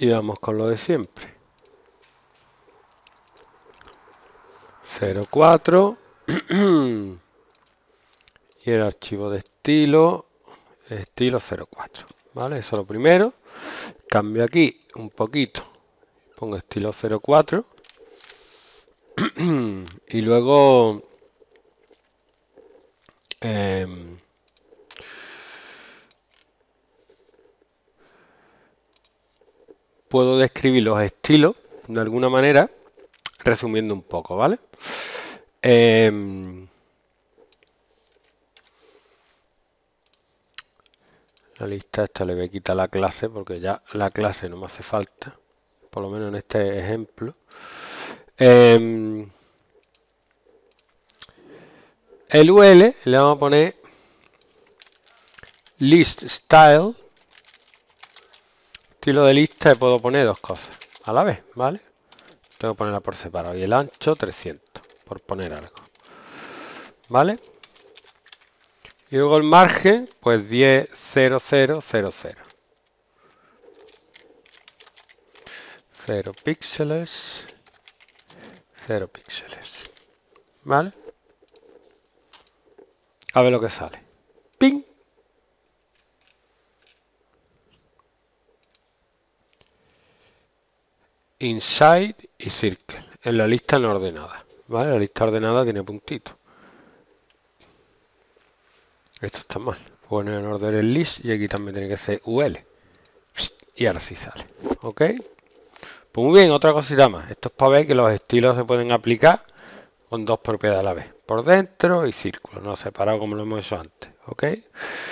Y vamos con lo de siempre. 04. Y el archivo de estilo 04. ¿Vale? Eso es lo primero. Cambio aquí un poquito. Pongo estilo 04. Y luego puedo describir los estilos de alguna manera, resumiendo un poco, ¿vale? La lista esta le voy a quitar la clase porque ya la clase no me hace falta, por lo menos en este ejemplo. El UL le vamos a poner list style. Estilo de lista le puedo poner dos cosas a la vez, ¿vale? Tengo que ponerla por separado. Y el ancho 300, por poner algo, ¿vale? Y luego el margen, pues 10, 0, 0, 0, 0. 0 píxeles, 0 píxeles, ¿vale? A ver lo que sale. ¡Ping! Inside y circle. En la lista no ordenada, ¿vale? La lista ordenada tiene puntitos. Esto está mal. Poner en orden el list y aquí también tiene que ser UL. Y ahora sí sale. ¿Ok? Pues muy bien, otra cosita más. Esto es para ver que los estilos se pueden aplicar con dos propiedades a la vez. Por dentro y círculo, no separado como lo hemos hecho antes. ¿Ok?